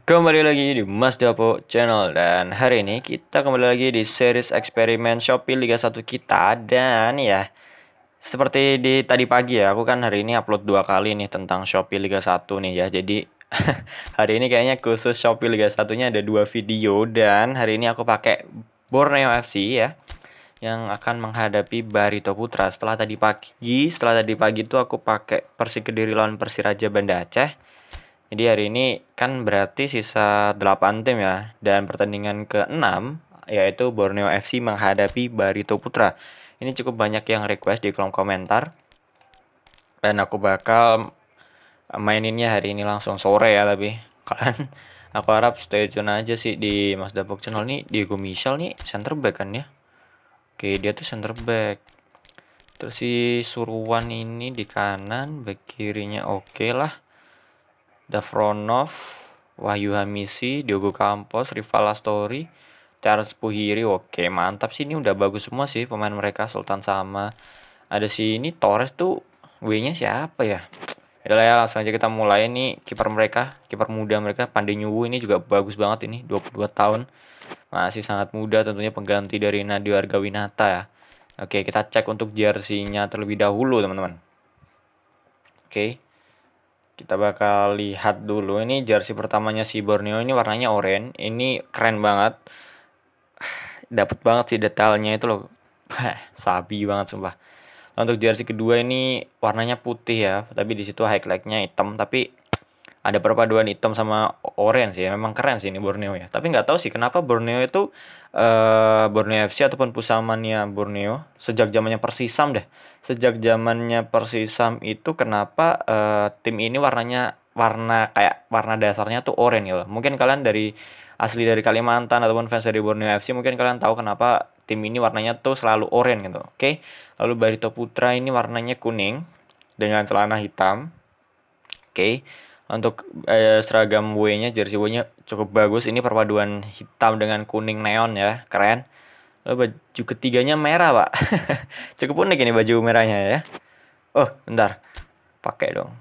Kembali lagi di Mas Dapo Channel. Dan hari ini kita kembali lagi di series eksperimen Shopee Liga 1 kita. Dan ya, seperti di tadi pagi ya, aku kan hari ini upload 2 kali nih tentang Shopee Liga 1 nih ya. Jadi hari ini kayaknya khusus Shopee Liga 1-nya ada 2 video. Dan hari ini aku pakai Borneo FC ya, yang akan menghadapi Barito Putra. Setelah tadi pagi tuh aku pakai Persik Kediri lawan Persiraja Banda Aceh. Jadi hari ini kan berarti sisa 8 tim ya. Dan pertandingan ke-6 yaitu Borneo FC menghadapi Barito Putra. Ini cukup banyak yang request di kolom komentar. Dan aku bakal maininnya hari ini langsung sore ya, tapi kalian aku harap stay tune aja sih di Mas Dapok Channel nih. Diego Michel nih center back kan ya. Oke, dia tuh center back. Terus si Suruwan ini di kanan, back kirinya oke lah. Davronov, Wahyu Hamisi, Diogo Campos, Rival Astori, Terence Puhiri. Oke, mantap sih, ini udah bagus semua sih pemain mereka. Sultan sama ada si ini Torres tuh, W-nya siapa ya? Udah ya, langsung aja kita mulai nih. Kiper muda mereka Pandey Nyuwu ini juga bagus banget ini, 22 tahun. Masih sangat muda, tentunya pengganti dari Nadio Argawinata ya. Oke, kita cek untuk jersey-nya terlebih dahulu, teman-teman. Oke. Kita bakal lihat dulu ini jersey pertamanya si Borneo, ini warnanya oranye. Ini keren banget. Dapat banget sih detailnya itu loh. Sabi banget sumpah. Untuk jersey kedua ini warnanya putih ya, tapi di situ highlightnya hitam, tapi ada perpaduan hitam sama orange ya. Memang keren sih ini Borneo ya. Tapi nggak tahu sih kenapa Borneo itu Borneo FC ataupun Pusamania Borneo sejak zamannya Persisam deh. Sejak zamannya Persisam itu kenapa tim ini warna dasarnya tuh oranye ya. Mungkin kalian asli dari Kalimantan ataupun fans dari Borneo FC, mungkin kalian tahu kenapa tim ini warnanya tuh selalu oranye gitu. Oke. Lalu Barito Putra ini warnanya kuning dengan celana hitam. Oke. Untuk seragam W-nya, jersey W-nya cukup bagus. Ini perpaduan hitam dengan kuning neon ya, keren. Lalu baju ketiganya merah, Pak. Cukup unik ini baju merahnya ya. Oh, bentar. Pakai dong.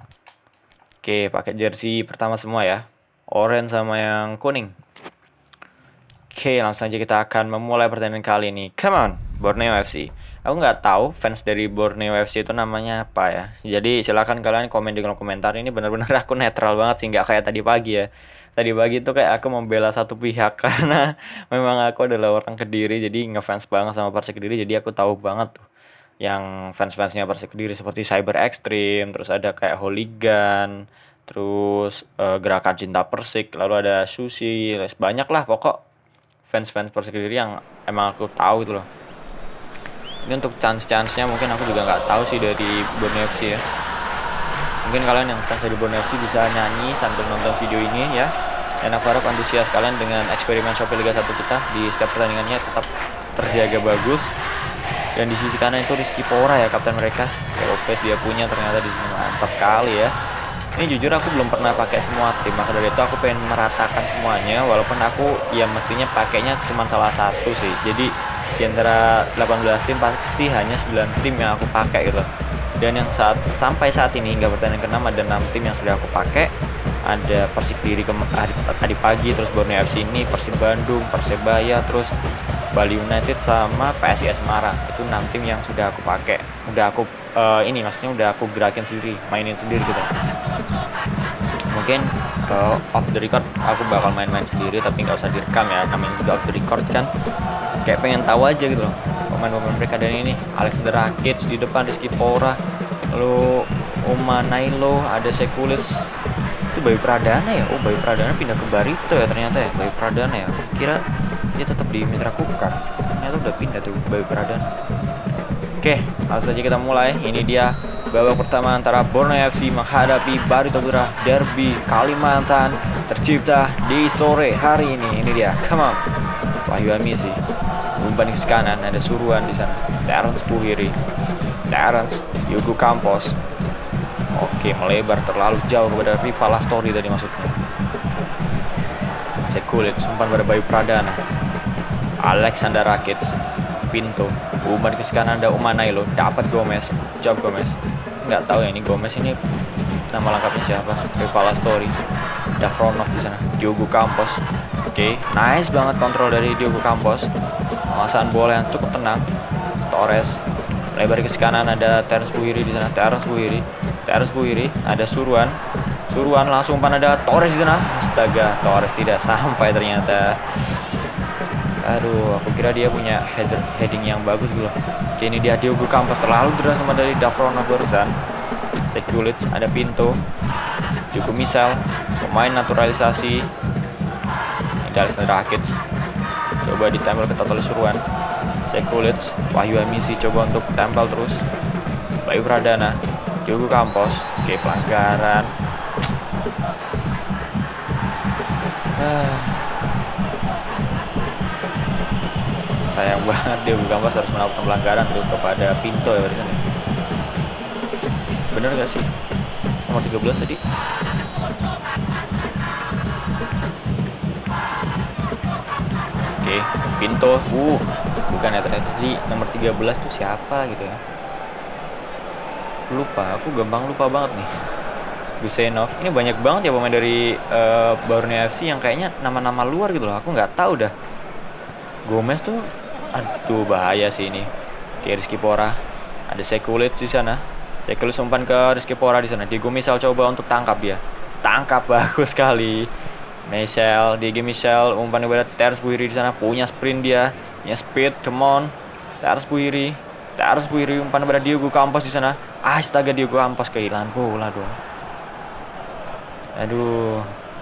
Oke, pakai jersey pertama semua ya. Orange sama yang kuning. Oke, langsung aja kita akan memulai pertandingan kali ini. Come on, Borneo FC. Aku nggak tahu fans dari Borneo FC itu namanya apa ya. Jadi silakan kalian komen di kolom komentar. Ini benar-benar aku netral banget sih, nggak kayak tadi pagi ya. Tadi pagi tuh kayak aku membela satu pihak karena memang aku adalah orang Kediri, jadi ngefans banget sama Persik Kediri. Jadi aku tahu banget tuh yang fans-fansnya Persik Kediri seperti Cyber Extreme, terus ada kayak Hooligan, terus Gerakan Cinta Persik, lalu ada Susi, banyak lah pokok fans-fans Persik Kediri yang emang aku tahu itu loh. Ini untuk chance-nya mungkin aku juga nggak tahu sih dari Borneo FC ya. Mungkin kalian yang fans dari Borneo FC bisa nyanyi sambil nonton video ini ya. Dan aku harap antusias kalian dengan eksperimen Shopee Liga 1 kita di setiap pertandingannya tetap terjaga bagus. Dan di sisi kanan itu Rizky Pora ya, kapten mereka. Yellow face dia punya ternyata di sini, mantap kali ya. Ini jujur aku belum pernah pakai semua tim, maka dari itu aku pengen meratakan semuanya. Walaupun aku ya mestinya pakainya cuma salah satu sih. Jadi di antara 18 tim pasti hanya 9 tim yang aku pakai gitu. Dan yang sampai saat ini hingga pertandingan ke-6 ada 6 tim yang sudah aku pakai. Ada Persik Kediri tadi pagi, terus Borneo FC ini, Persib Bandung, Persebaya, terus Bali United sama PSIS Semarang. Itu 6 tim yang sudah aku pakai. Udah aku maksudnya udah aku gerakin sendiri, mainin sendiri gitu. Mungkin off the record aku bakal main-main sendiri, tapi nggak usah direkam ya, namanya juga off the record kan. Kayak pengen tahu aja gitu loh pemain-pemain mereka. Dan ini Alexander Rakic di depan, Rizky Pora, lalu Oma Nailo, ada Sekulis. Itu Bayu Pradana ya. Oh, Bayu Pradana pindah ke Barito ya ternyata ya. Bayu Pradana ya, kira dia tetap di Mitra Kukar, ternyata udah pindah tuh Bayu Pradana. Oke, langsung aja kita mulai. Ini dia babak pertama antara Borneo FC menghadapi Barito Putra. Derby Kalimantan tercipta di sore hari ini. Ini dia, come on. Wahyu Hamisi umpan ke kanan, ada Suruhan di sana. Terence Puhiri, Diogo Campos. Oke, melebar terlalu jauh kepada Rival Astori tadi maksudnya. Sekulit umpan pada Bayu Pradana. Alexander Rakic, Pinto, umpan ke kanan, ada Umanailo, dapat Gomez. Job Gomez. Nggak tahu ya ini Gomez ini nama lengkapnya siapa. Rival Astori. Davronov di sana. Diogo Campos. Oke, nice banget kontrol dari Diogo Campos. Penguasaan bola yang cukup tenang. Torres lebar ke kanan, ada Terence Buhiri di sana. Terence Buhiri, ada Suruan langsung umpan, ada Torres di sana. Astaga, Torres tidak sampai ternyata. Aduh, aku kira dia punya heading yang bagus gitu loh. Oke, ini dia Diogo Campos, terlalu deras sama dari Davronov barusan. Sekulic, ada Pinto. Diogo Misal, pemain naturalisasi. Ini Alexander Rakic. Coba ditempel ketat oleh Suruan. Sekulic, Wahyu Hamisi coba untuk tempel terus. Bayu Pradana, Diogo Campos. Oke, pelanggaran. Sayang banget Diogo Campos harus melakukan pelanggaran tuh kepada Pinto ya barusan ya. Bener gak sih? Nomor 13 tadi. Oke, Pinto. Bukan ya ternyata tadi nomor 13 tuh siapa gitu ya. Lupa, aku gampang lupa banget nih. Gusenov. Ini banyak banget ya pemain dari Borneo FC yang kayaknya nama-nama luar gitu loh. Aku nggak tahu dah. Gomez tuh, aduh bahaya sih ini. Oke, Rizky Pora. Ada Sekulic di sana. Sekulic umpan ke Rizky Pora di sana. Diego Misal coba untuk tangkap dia. Tangkap bagus sekali. Diego Misal umpan kepada Terence Buhiri di sana. Punya sprint dia, punya speed. Come on, Terence Buhiri umpan kepada Diogo Campos di sana. Astaga, Diogo Campos kehilangan bola dong. Aduh,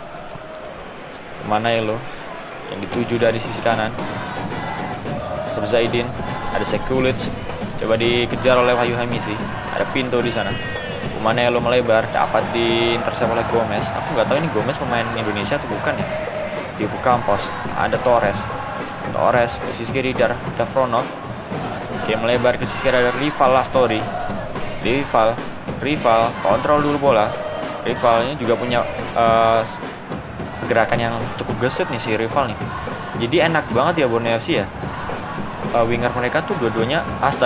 mana ya lo? Yang dituju dari sisi kanan. Zaidin, ada Sekulic, coba dikejar oleh Wahyu Hamisi. Ada Pinto di sana. Umanelo melebar, dapat diintercept oleh Gomez. Aku nggak tahu ini Gomez pemain Indonesia atau bukan ya. Diogo Campos, ada Torres ke sisi kiri, Davronov. Oke, melebar ke sisi kiri, ada Rival Lastori. Rival kontrol dulu bola. Rival ini juga punya gerakan yang cukup gesit nih si Rival nih. Jadi enak banget ya Borneo FC ya. Winger mereka tuh dua-duanya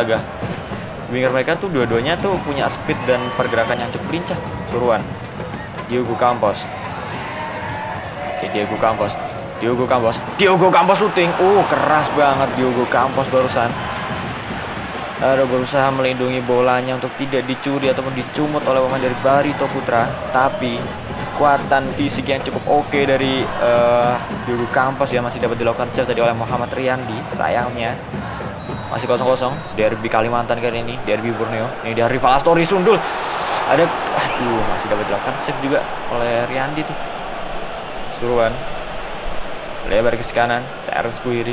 tuh punya speed dan pergerakan yang cukup lincah. Suruan Diogo Campos. Oke, Diogo Campos shooting. Keras banget Diogo Campos barusan. Berusaha melindungi bolanya untuk tidak dicuri ataupun dicumut oleh pemain dari Barito Putra, tapi kekuatan fisik yang cukup oke dari Diogo Campos ya masih dapat dilakukan save tadi oleh Muhammad Riyandi. Sayangnya masih 0-0. Derby Kalimantan kali ini, derby Borneo. Ini dari Rival Lastori sundul. Masih dapat dilakukan save juga oleh Riyandi tuh. Suruan lebar ke kanan, Terence Buhiri.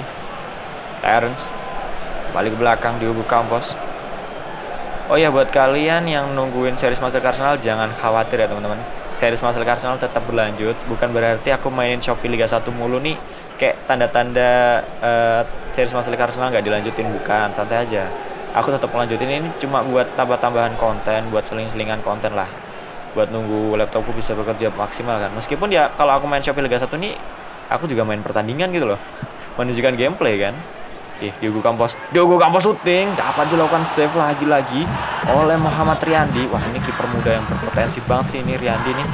Balik ke belakang, Diogo Campos. Oh ya, buat kalian yang nungguin series Master Arsenal, jangan khawatir ya teman-teman. Series Master Arsenal tetap berlanjut. Bukan berarti aku mainin Shopee Liga 1 mulu nih, kayak tanda-tanda series Master Arsenal nggak dilanjutin. Bukan, santai aja. Aku tetap melanjutin, ini cuma buat tambah-tambahan konten, buat seling-selingan konten lah. Buat nunggu laptopku bisa bekerja maksimal kan. Meskipun ya kalau aku main Shopee Liga 1 nih, aku juga main pertandingan gitu loh. Menunjukkan gameplay kan. Diogo Campos shooting, dapat dilakukan save lagi oleh Muhammad Riyandi. Wah, ini kiper muda yang berpotensi banget sih ini Riyandi nih.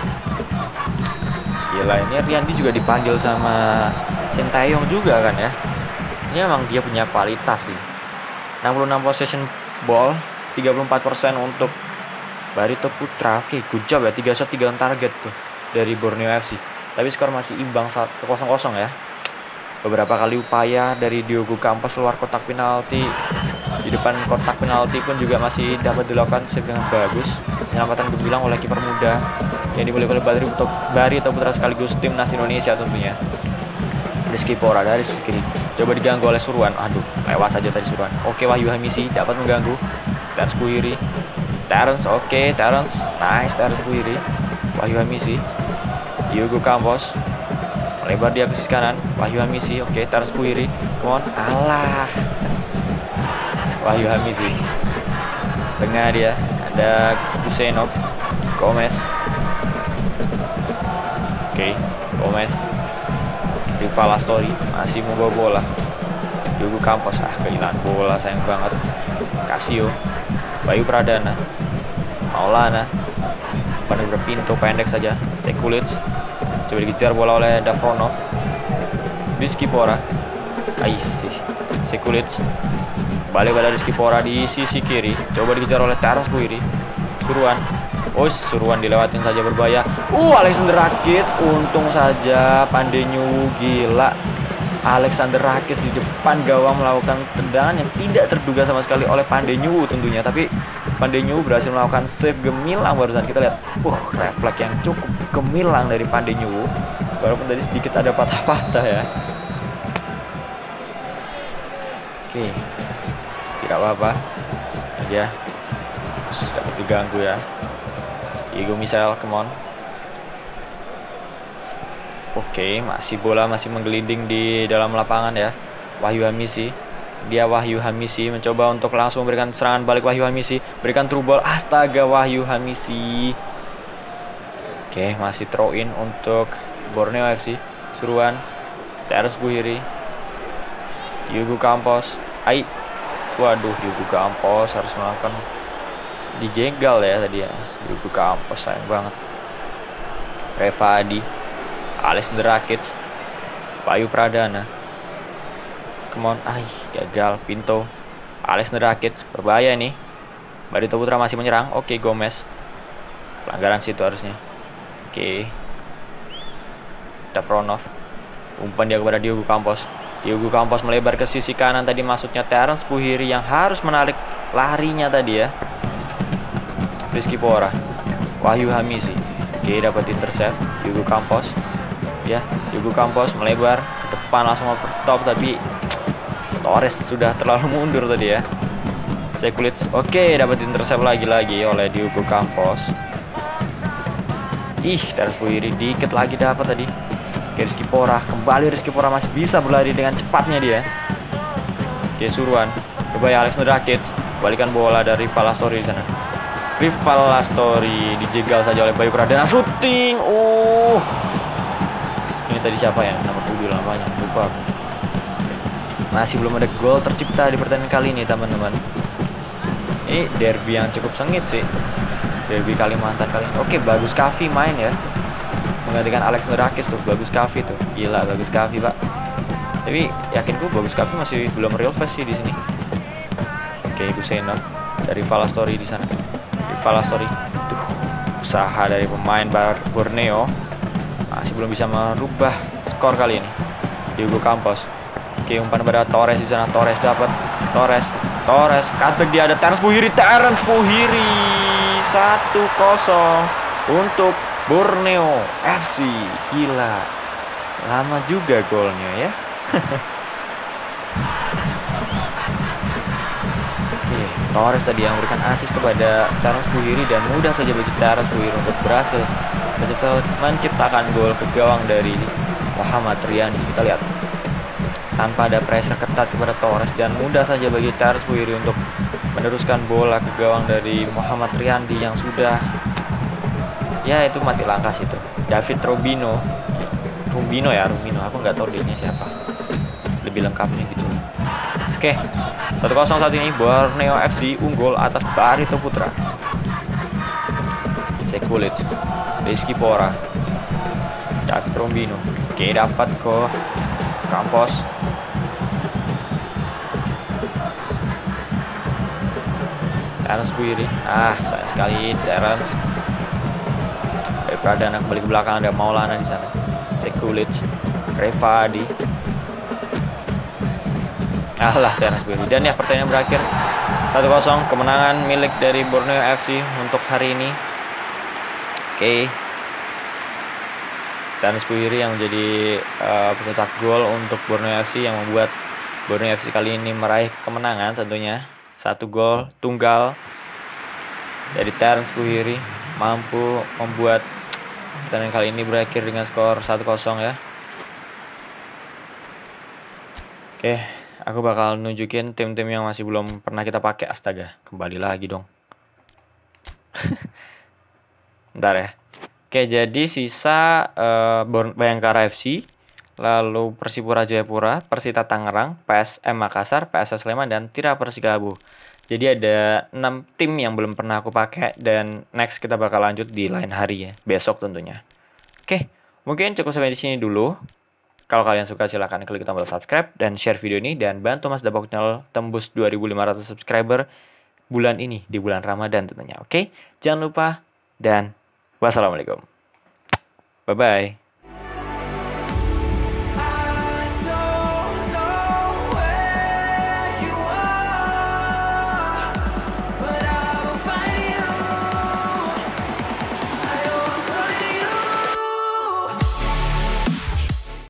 Gila, ini Riyandi juga dipanggil sama Sintayong juga kan ya. Ini emang dia punya kualitas sih. 66 possession ball, 34% untuk Barito Putra. Oke, good job ya, 3 shot 3 on target tuh dari Borneo FC. Tapi skor masih imbang 0-0 ya. Beberapa kali upaya dari Diogo Campos keluar kotak penalti. Di depan kotak penalti pun juga masih dapat dilakukan save dengan bagus. Penyelamatan gemilang oleh kiper muda yang dimulai oleh Barito Putra sekaligus timnas Indonesia tentunya. Rizky Pora dari sisi kiri, coba diganggu oleh Suruan. Aduh, lewat saja tadi Suruan. Oke, Wahyu Hamisi dapat mengganggu. Terence Buhiri. Terence. Nice Terence Buhiri. Wahyu Hamisi. Diogo Campos. Lebar dia ke sisi kanan, Wahyu Hamisi. Oke, Terence Buhiri. Come on. Alah. Wahyu Hamisi. Tengah dia, ada Gusenov. Gomez. Oke, Gomez. Rival Lastori masih membawa bola. Diogo Campos, kehilangan bola, sayang banget. Casio. Bayu Pradana. Maulana. Pada Pinto pendek saja. Sekulic. Coba dikejar bola oleh Davronov. Rizky Pora. Aisih. Sekulic. Balik pada Rizky Pora di sisi kiri. Coba dikejar oleh Terence Puhiri. Suruhan. Oh, Suruhan dilewatin saja berbahaya. Alexander Rakic. Untung saja Pandey-Nyu. Gila. Alexander Rakic di depan gawang melakukan tendangan yang tidak terduga sama sekali oleh Pandey-Nyu tentunya. Tapi Pandey-Nyu berhasil melakukan save gemilang barusan. Kita lihat. Refleks yang cukup gemilang dari Pandey-Nyu. Walaupun tadi sedikit ada patah-patah ya. Oke. Tidak apa-apa. Dia dapat diganggu ya. Diego Michel, come on. Oke, bola masih menggelinding di dalam lapangan ya. Wahyu Hamisi. Dia Wahyu Hamisi mencoba untuk langsung memberikan serangan balik. Wahyu Hamisi berikan through ball. Astaga, Wahyu Hamisi. Oke, masih throw in untuk Borneo FC. Suruhan Terence Puhiri. Diogo Campos. Waduh, Diogo Campos harus melakukan dijegal ya tadi ya. Diogo Campos sayang banget. Reva Adi. Alexander Rakic. Bayu Pradana. Come on. Gagal. Pinto. Alexander Rakic. Berbahaya nih. Barito Putra masih menyerang. Oke, Gomez. Pelanggaran situ harusnya. Oke. Davronov. Umpan dia kepada Diogo Campos. Diogo Campos melebar ke sisi kanan. Tadi masuknya Terence Puhiri yang harus menarik larinya tadi ya. Rizky Pora. Wahyu Hamisi. Oke, dapat intercept. Diogo Campos. Ya, Diogo Campos melebar ke depan langsung overtop, tapi Torres sudah terlalu mundur tadi ya. Sekulic. Oke, dapat intercept lagi-lagi oleh Diogo Campos. Terence Puhiri dikit lagi dapat tadi. Oke, Rizky Pora. Kembali Rizky Pora masih bisa berlari dengan cepatnya dia. Oke, Suruhan. Berbahaya Alexander Rakic. Balikan bola dari Rival Astori di sana. Rival Astori dijegal saja oleh Bayu Pradana. Shooting. Ini tadi siapa ya? Nomor 7 namanya. Lupa aku. Masih belum ada gol tercipta di pertandingan kali ini, teman-teman. Ini derby yang cukup sengit sih. Derby Kalimantan kali ini. Oke, Bagus Kavi main ya. Menggantikan Alexander Rakic tuh. Bagus Kavi tuh. Gila, Bagus Kavi, Pak. Tapi yakinku Bagus Kavi masih belum real face sih di sini. Oke, Gusenov dari Rival Astori di sana. Rival Astori. Usaha dari pemain Borneo masih belum bisa merubah skor kali ini. Diogo Campos. Oke, umpan pada Torres di sana. Torres dapat. Torres. Cutback dia ada Terence Puhiri. 1-0 untuk Borneo FC. Gila. Lama juga golnya ya. Oke, Torres tadi yang memberikan assist kepada Terence Puhiri dan mudah saja bagi Terence Puhiri untuk berhasil menciptakan gol ke gawang dari Muhammad Riyandi. Kita lihat tanpa ada pressure ketat kepada Torres dan mudah saja bagi Terence Puhiri untuk meneruskan bola ke gawang dari Muhammad Riyandi yang sudah ya itu mati langkah itu. David Rubino aku nggak tahu dia siapa lebih lengkapnya gitu. Oke, 1-0 saat ini. Borneo FC unggul atas Barito Putra. Sekulic. Rizky Pora. David Rombino. Oke, dapat ke Campos. Terence Puhiri. Sayang sekali Terence. Pradana kembali ke belakang, ada Maulana di sana. Sekulic. Reva Adi. Terence Puhiri. Dan ya, pertandingan berakhir 1-0, kemenangan milik dari Borneo FC untuk hari ini. Oke. Terence Puhiri yang menjadi pencetak gol untuk Borneo FC yang membuat Borneo FC kali ini meraih kemenangan tentunya. 1 gol tunggal dari Terence Puhiri mampu membuat pertandingan kali ini berakhir dengan skor 1-0 ya. Oke, aku bakal nunjukin tim-tim yang masih belum pernah kita pakai. Astaga, kembali lagi dong. Bentar ya. Oke, jadi sisa Bayangkara FC, lalu Persipura Jayapura, Persita Tangerang, PSM Makassar, PSS Sleman, dan Tira Persikabo. Jadi ada 6 tim yang belum pernah aku pakai dan next kita bakal lanjut di lain hari ya, besok tentunya. Oke, Mungkin cukup sampai di sini dulu. Kalau kalian suka silahkan klik tombol subscribe dan share video ini dan bantu Mas Dabok Channel tembus 2.500 subscriber bulan ini di bulan Ramadan tentunya. Oke? Jangan lupa dan wassalamualaikum. Bye bye.